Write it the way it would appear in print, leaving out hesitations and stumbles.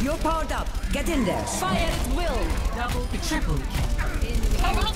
You're powered up. Get in there. Fire at will. Double, triple. Enemy